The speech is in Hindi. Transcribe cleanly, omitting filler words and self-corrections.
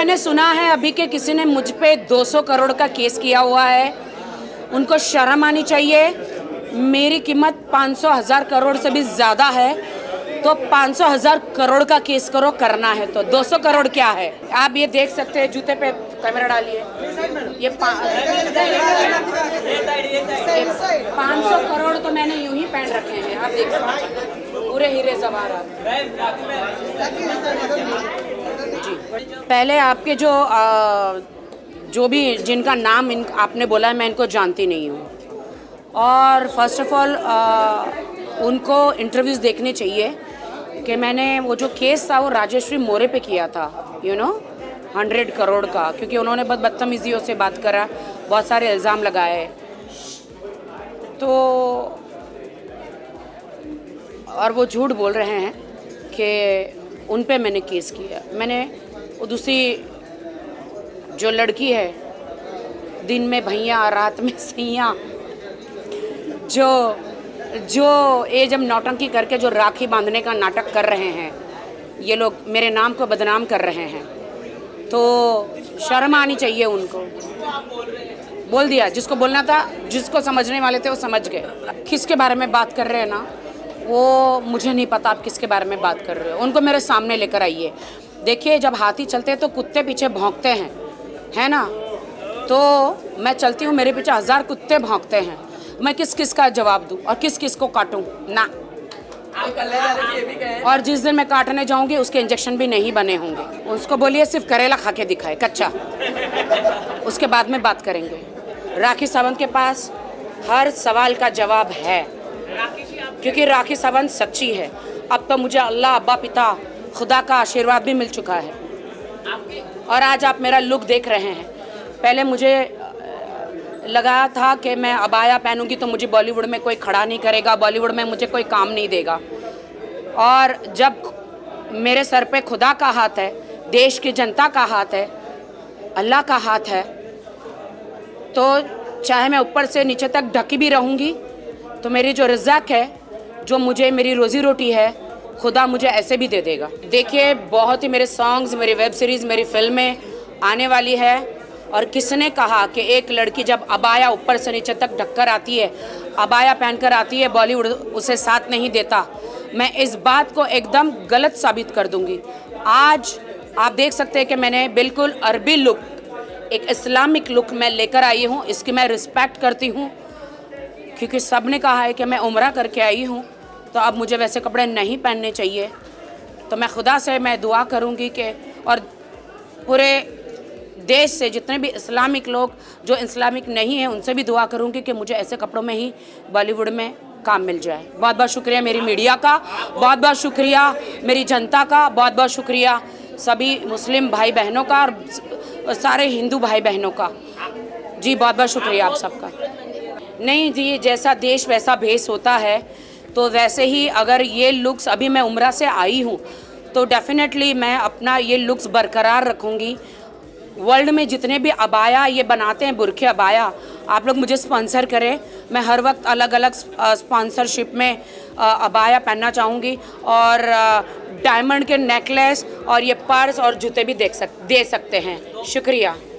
मैंने सुना है अभी के किसी ने मुझ पे 200 करोड़ का केस किया हुआ है। उनको शर्म आनी चाहिए। मेरी कीमत 500,000 करोड़ से भी ज़्यादा है, तो 500,000 करोड़ का केस करो, करना है तो 200 करोड़ क्या है। आप ये देख सकते हैं, जूते पे कैमरा डालिए। ये 500 करोड़ तो मैंने यूं ही पहन रखे हैं, आप देख सकते हैं, पूरे हीरे जवाहरात। जी, पहले आपके जो भी जिनका नाम आपने बोला है, मैं इनको जानती नहीं हूँ। और फर्स्ट ऑफ ऑल उनको इंटरव्यूज़ देखने चाहिए कि मैंने वो जो केस था वो राजेश्वरी मोरे पे किया था, 100 करोड़ का, क्योंकि उन्होंने बहुत बदतमीज़ियों से बात करा, बहुत सारे इल्ज़ाम लगाए। तो और वो झूठ बोल रहे हैं कि उन पे मैंने केस किया। मैंने वो दूसरी जो लड़की है, दिन में भैया रात में सैया, जो ये जब नौटंकी करके जो राखी बांधने का नाटक कर रहे हैं, ये लोग मेरे नाम को बदनाम कर रहे हैं, तो शर्म आनी चाहिए उनको। बोल दिया जिसको बोलना था, जिसको समझने वाले थे वो समझ गए। किसके बारे में बात कर रहे हैं ना, वो मुझे नहीं पता आप किसके बारे में बात कर रहे हो। उनको मेरे सामने लेकर आइए। देखिए, जब हाथी चलते हैं तो कुत्ते पीछे भौंकते हैं, है ना। तो मैं चलती हूँ, मेरे पीछे 1000 कुत्ते भौंकते हैं। मैं किस किस का जवाब दूँ और किस किस को काटूँ ना। और जिस दिन मैं काटने जाऊंगी उसके इंजेक्शन भी नहीं बने होंगे। उसको बोलिए सिर्फ करेला खा के दिखाए कच्चा, उसके बाद में बात करेंगे। राखी सावंत के पास हर सवाल का जवाब है, क्योंकि राखी सावंत सच्ची है। अब तो मुझे अल्लाह, अब्बा, पिता, खुदा का आशीर्वाद भी मिल चुका है। और आज आप मेरा लुक देख रहे हैं। पहले मुझे लगा था कि मैं अबाया पहनूंगी तो मुझे बॉलीवुड में कोई खड़ा नहीं करेगा, बॉलीवुड में मुझे कोई काम नहीं देगा। और जब मेरे सर पे खुदा का हाथ है, देश की जनता का हाथ है, अल्लाह का हाथ है, तो चाहे मैं ऊपर से नीचे तक ढकी भी रहूँगी, तो मेरी जो रिज़्क़ है, जो मुझे मेरी रोज़ी रोटी है, खुदा मुझे ऐसे भी दे देगा। देखिए, बहुत ही मेरे सॉन्ग्स, मेरी वेब सीरीज़, मेरी फिल्में आने वाली है। और किसने कहा कि एक लड़की जब अबाया ऊपर से नीचे तक ढककर आती है, अबाया पहनकर आती है, बॉलीवुड उसे साथ नहीं देता। मैं इस बात को एकदम गलत साबित कर दूंगी। आज आप देख सकते हैं कि मैंने बिल्कुल अरबी लुक, एक इस्लामिक लुक मैं लेकर आई हूँ। इसकी मैं रिस्पेक्ट करती हूँ, क्योंकि सब ने कहा है कि मैं उम्रा करके आई हूँ, तो अब मुझे वैसे कपड़े नहीं पहनने चाहिए। तो मैं खुदा से मैं दुआ करूँगी कि, और पूरे देश से जितने भी इस्लामिक लोग जो इस्लामिक नहीं हैं, उनसे भी दुआ करूँगी कि मुझे ऐसे कपड़ों में ही बॉलीवुड में काम मिल जाए। बहुत बहुत शुक्रिया मेरी मीडिया का, बहुत बहुत शुक्रिया मेरी जनता का, बहुत बहुत शुक्रिया सभी मुस्लिम भाई बहनों का और सारे हिंदू भाई बहनों का। जी, बहुत बहुत शुक्रिया आप सबका। नहीं जी, जैसा देश वैसा भेष होता है, तो वैसे ही अगर ये लुक्स, अभी मैं उम्रा से आई हूँ, तो डेफिनेटली मैं अपना ये लुक्स बरकरार रखूँगी। वर्ल्ड में जितने भी अबाया ये बनाते हैं, बुरखे अबाया, आप लोग मुझे स्पॉन्सर करें। मैं हर वक्त अलग अलग स्पॉन्सरशिप में अबाया पहनना चाहूँगी। और डायमंड के नेकलेस और ये पर्स और जूते भी दे सकते हैं। शुक्रिया।